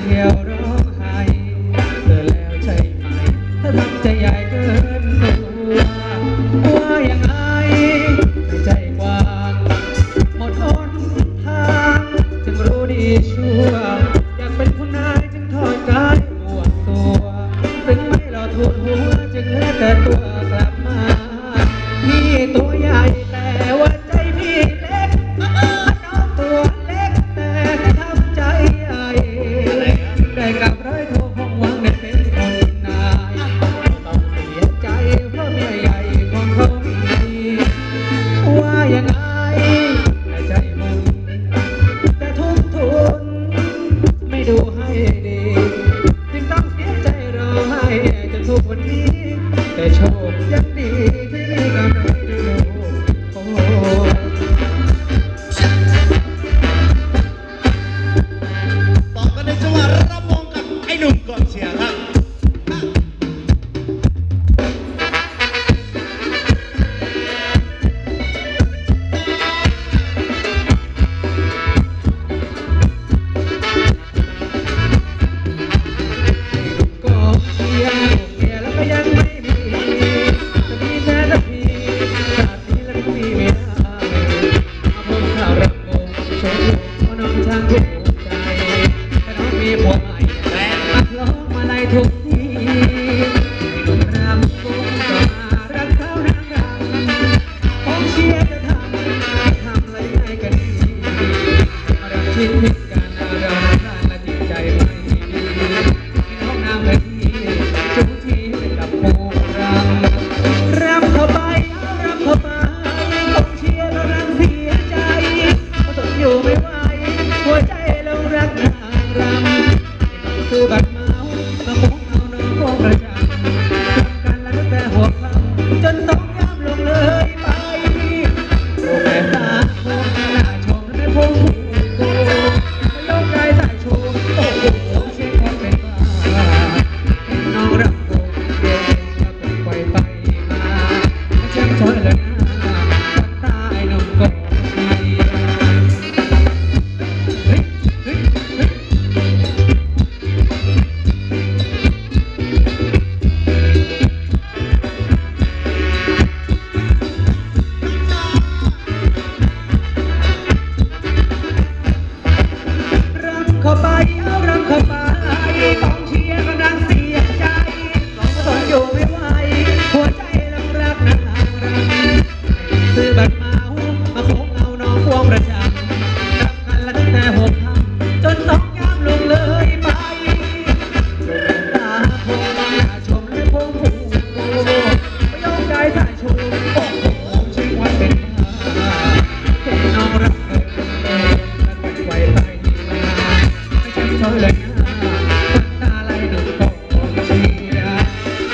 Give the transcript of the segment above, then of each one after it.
เที่ยวร้องไห้เธอแล้วใช่ไหมถ้าทำใจใหญ่เกินตัวว่ายังไงใจกว้างหมดหนทางจึงรู้ดีชั่วอยากเป็นคุณนายจึงถอดกายบวชตัวถึงไม่หล่อทูลหัวจึงเหลือแต่ตัวกลับมาพี่ตัวใหญ่แต่ว่าใจพี่เล็กน้องตัวเล็กแต่ทำใจใหญ่ได้กับร้อยโทคงหวังได้เป็นคนนายต้องเสียใจเพราะเมียใหญ่ของเขามีว่ายังไงใจบุญแต่ทุ่มทุนไม่ดูให้ดีจึงต้องเสียใจร้องไห้จนทุกวันนี้แต่โชคยังดีที่มีกำลังดูโอ้ต่อกันในจังหวะรำวงกับไอ้หนุ่มกองเชียร์ครับก็เชียร์เมียแล้วก็ยังไม่มีจะมีแค่นาทีชาตินี้แล้วก็มีไม่ได้มาพูดข่าวรำวงโชว์ลูกเพราะน้องช่างถูกใจแต่น้องมีผัวใหม่แรงมักร้องมาในทุกทีให้หนุ่มรำวงก็มารักเขานางรำของเชียร์จะทำอะไรให้กันดีมารักชิ้นผิดกันเราพลาดและจิตใจไม่ดีน้องนางเลยที่ทุกทีกับผู้รำเข้าไปรำเข้าไปกองเชียร์เรารังเสียใจเพราะทนอยู่ไม่ไหวหัวใจเรารักนางรำซื้อบัตรเมามาคงเอาน้องพวงประจำทำกันแล้วตั้งแต่หัวค่ำจนต้องย้ำลงเลยไปโอ้แม่ตาโอ้หน้าชมและพงหูกูไม่ยกใจใส่ชูโอ้โหเช็คคนเป็นบ้าเห็นน้องรำวงเดียวมาเป็นไฟไปมาเช็คชนเลยนะวันตายหนุ่มกองเชียร์เฮ้ยเฮ้ยเฮ้ย รำเข้าไปเอารำเข้าไปกองเชียร์กำลังเสียใจทนอยู่ไม่ไหวหัวใจเรารักนางรำซื้อบัตรเมามาคงเอาน้องพวงประจำรับกันแล้วตั้งแต่หัวค่ำจนต้องย้ำลงเลยไปตาพงบางหน้าชมและพงหูไม่ยอมใจสายชูโอ้โหชิงวันเป็นบ้าเห็นน้องรักเลยแล้วเป็นไฟไปมา ชอยเลยนะตาไหลหนุ่มกองเชียร์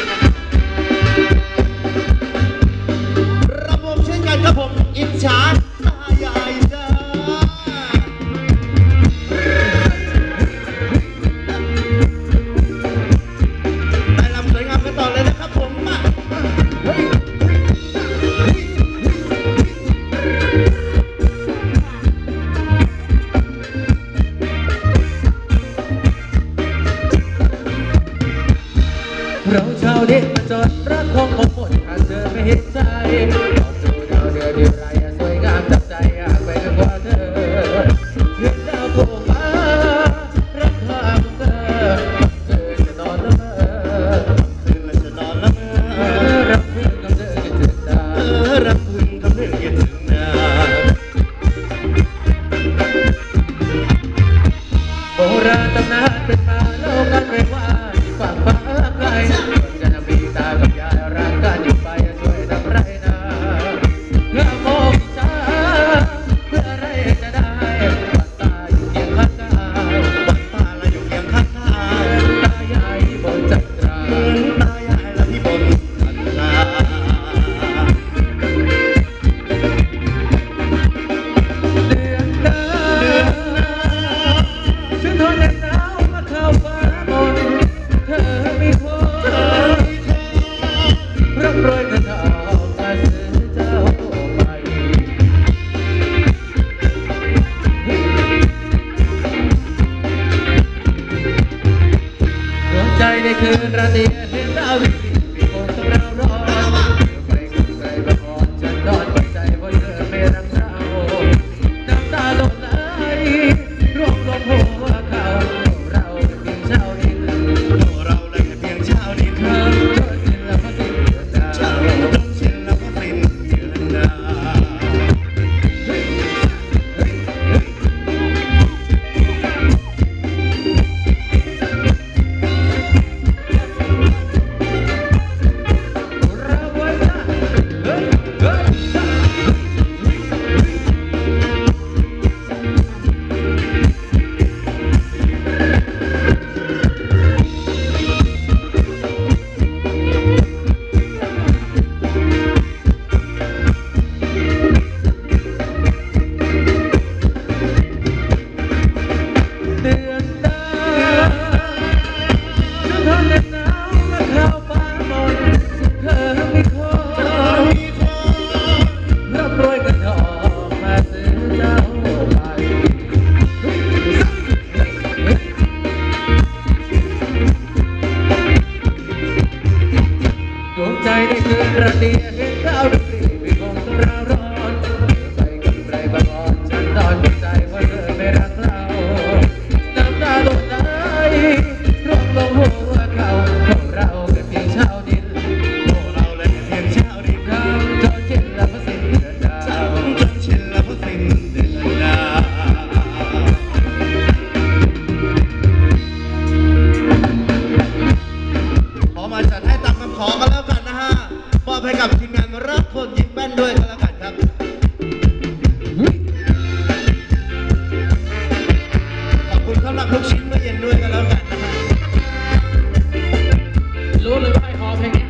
รำวงเช่นกันครับผมอิจฉาตายายจ้าไปรำสวยงามกันต่อเลยนะครับผมมาเฮ้ยเราชาวเด็กมาจนรักคงหมดหมดหากเธอไม่เห็นใจลองดูดาวเดือนเดียวไรสวยงามจับใจอยากไปกว่าเธอเห็นดาวโผล่มารักข้าของเธอเธอจะนอนละเมอคืนละจะนอนละเมอรับเพื่อนกับเธอจะถึงตารับคืนคำนึกยังถึงนาโบราณตำนานเป็นมาเล่ากันไว้ว่าที่ฝั่งฟ้าไกลจะนำปีตากับยายรักกันอยู่ไปช่วยทำไรนะเพื่อโมกิจาเพื่ออะไรจะได้วันตาอยู่เคียงข้างกายวันตาเราอยู่เคียงข้างกายใจในคืนราตรีเห็นดาววิบวิบโอนต้องเราร้อนใครกับใครบังอ่อนฉันนอนปัจใจเพราะเธอไม่รักเราน้ำตาหล่นไหลร่วงลงหัวเขาเราเป็นเพียงชาวดินเราเลยเพียงชาวดินเธอจนสิ้นแล้วก็สิ้นเดือนดาวชาวดินจนสิ้นแล้วก็สิ้นเดือนดาวระเดียเห็นดาวดวงนี้ไม่คงต้องเราร้อนใครกับใครบังอ่อนฉันนอนใจเพราะเธอไม่รักเราน้ำตาหล่นไหลร่วงลงหัวเขาพวกเราเป็นเพียงชาวดินพวกเราเลยเพียงชาวดินน้ำจนสิ้นแล้วก็สิ้นเดือนดาวจนสิ้นแล้วก็สิ้นเดือนดาวขอมาจัดให้ตามคำขอกันแล้วกันนะฮะมอบให้กับทีมงานรักคนยิ้มแป้นด้วยกันแล้วกันครับขอบคุณสำหรับทุกชิ้นเมื่อเย็นด้วยกันแล้วกันนะฮะรู้เลยว่าไอ้ฮอเพลงนี้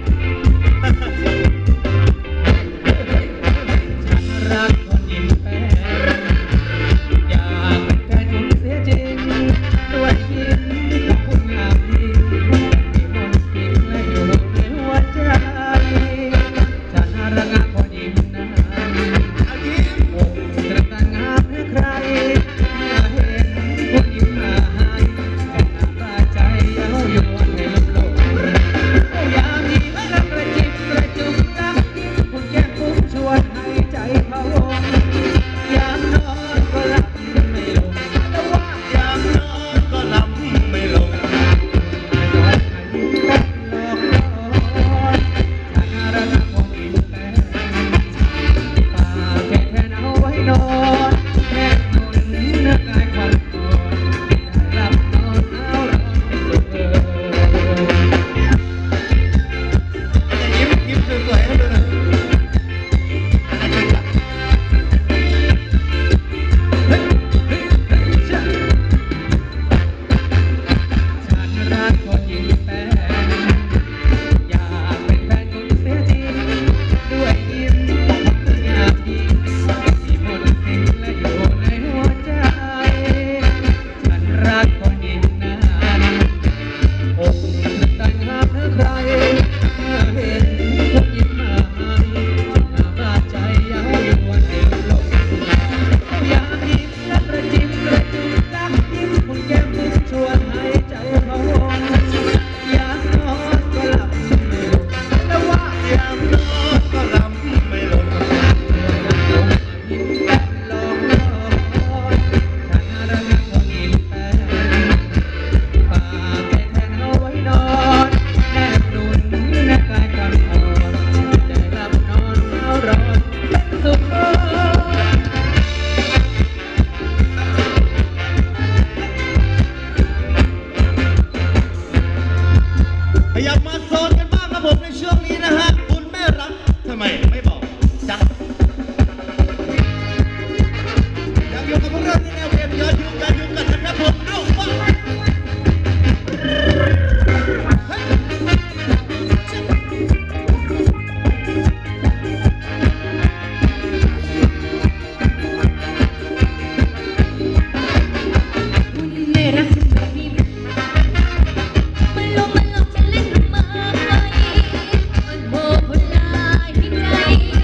รักคนยิ้มแป้นอยากเป็นแฟนคุณเสียจริงด้วยยิ้มของคุณงามยิ่งมีมนต์สิงและอยู่ในหัวใจฉันระงับพอยิ้มนานโอ้กระตังงามให้ใครมาเห็นคนยิ้มมาให้จะหน้าตาใจเย้ายวนให้ลมลงยามยิ้มและกระจิบกระจุกรักคุณแก้มผมชวนให้ใจพะวงยามนอนก็หลับไม่ลงแต่ว่ายามนอนก็หลับไม่ลงนอนให้ยิ้มแป้นหลอกลวงฉันระงับพอยิ้มแป้นปากแค่เอาไว้นอนแค่หนุนเนื้อกายความอ่อนได้หลับนอนเอาร้อนให้สุขยิ้มสวยๆให้ดูหน่อยฉันรักคนยิ้มแป้นอยากเป็นแฟนคุณเสียจริงด้วยยิ้มของคุณงามยิ่งมีมนต์สิงและอยู่ในหัวใจฉันรักคนยิ้มนานอกแต่งหาเพื่อใครเมื่อเห็นคนยิ้มมาให้หน้าบาดใจเย้ายวนให้ลมยามยิ้มและกระจิบกระจุกรักยิ้มคุณแก้มผมชวนให้ใจพะวงยามนอนก็หลับไม่ลงแต่ว่ายามนอนก็หลับไม่ลงยิ้มแป้นหลอกลวงฉันระงับพอยิ้มแป้นปากแค่เอาไว้นอนแนบหนุนแนบกายความอ่อนได้หลับนอนเอาร้อนเป็นสุขขยับมาโซนกันบ้างครับผมในช่วงนี้นะฮะคุณแม่รักทำไมไม่บอกจ๊ะอยากอยู่กับพวกเราในแนวเพลงย้อนยุคกันนะครับผมเอาไปเฮ้ยคุณแม่รักฉันแบบนี้มันลงฉันเล่นทำไมมันโบคนได้ที่ใจ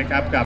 นะครับกับ